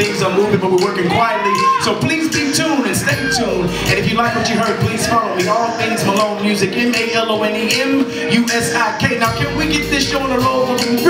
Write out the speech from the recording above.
things are moving, but we're working quietly. So please be tuned and stay tuned. And if you like what you heard, please follow me. All things Malone Music, MALONEMUSIK. Now can we get this show on the road?